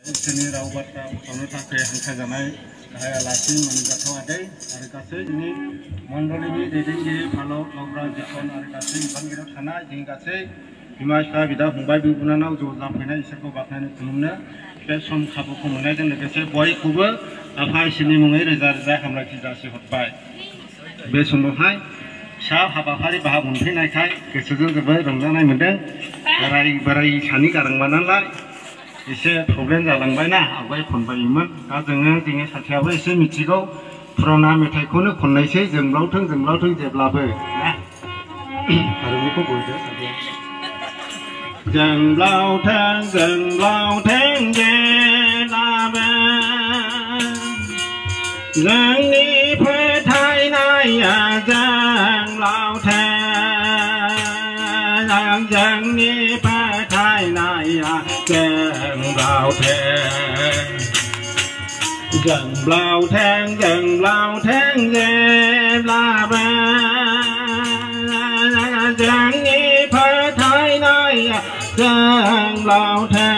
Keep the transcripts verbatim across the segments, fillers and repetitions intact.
Seni rawat sono takai hangka janai kahaya lasi manjato adai ari kasih ini mondoli ini dedenggi palo logra jikon ari kasih bangkiro sana jing kasih bima sa bida fungbai bibunanau jo lamfainai isarko baknani khulumno bे सम खाबुखौ मोननायजों लोगोसे बयखौबो आफा इसोरनि मुङै रोजा रोजा हामलायथि जासिहरबाय। बे समावहाय फिसा हाबाफारि बाहागो मोनफैनायखाय गोसोजों जोबोद रंजानाय मोनदों। बोराय बोराय सानै गालांबाय नालाय एसे प्रब्लेम जालांबायना आवगाय खनबायोमोन दा जोङो जोंनि साथियाबो एसे मिथिगौ पुराना मेथाइखौनो खननायसै जोंब्लावथों जोंब्लावथों जेब्लाबो ना आरो बेखौ बयबो साथिया जोंब्लावथों जोंब्लावथों जेब्लाबो जोंनि फोथायनाया जोंब्लावथों जोंनि फोथायनाया जोंब्लावथों जोंब्लावथों जोंब्लावथों जेब्लाबो जोंनि फोथायनाया जोंब्लावथों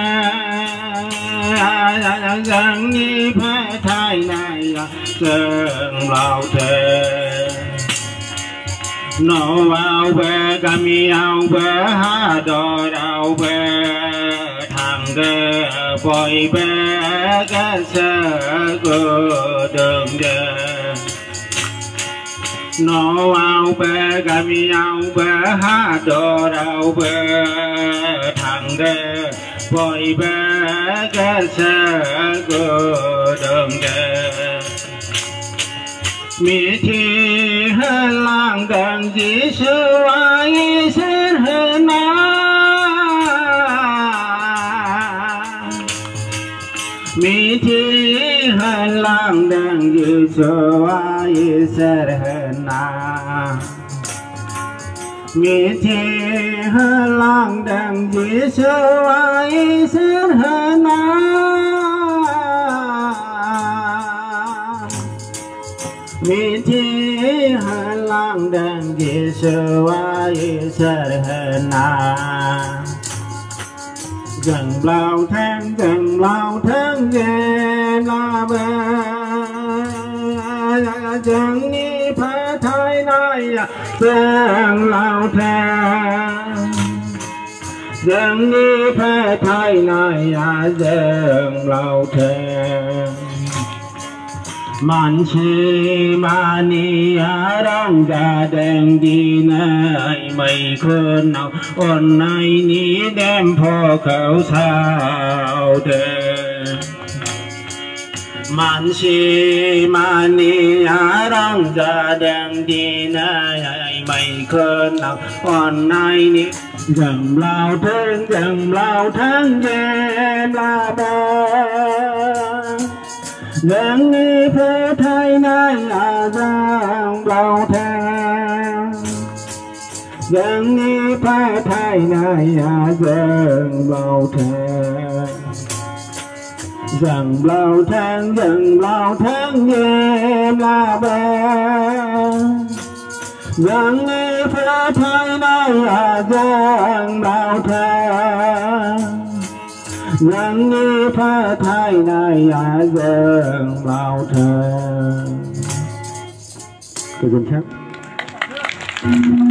जोंनि फोथायनाया जोंब्लावथों न'आवबो गामियावबो हादरावबो थांदो बयबो गोसो गुदुंदो न'आवबो गामियावबो हादरावबो थांदो बयबो गोसो गुदुंदो मिथिहोलांदों जिसुआ इसोर होनना मिथिहोलांदों जिसुआ इसोर होनना मिथिहोलांदों जिसुआ इसोर होनना मिथिहोलांदों जिसुआ इसोर होनना जोंब्लावथों जोंब्लावथों जेब्लाबो जोंनि फोथायनाया जोंब्लावथों जोंनि फोथायनाया जोंब्लावथों मानसि मानिया रंजादों दिनै मैखुनाव अननायनि देमफोरखौ सावदों मानसि मानिया रंजादों दिनै मैखुनाव अननायनि जोंब्लावथों जोंब्लावथों जेब्लाबो जोंनि फोथायनाया जोंब्लावथों जोंनि फोथायनाया जोंब्लावथों जोंब्लावथों जोंब्लावथों जेब्लाबो जोंनि फोथायनाया जोंब्लावथों जोंनि फोथायनाया जोंब्लावथों गोजोन्थों।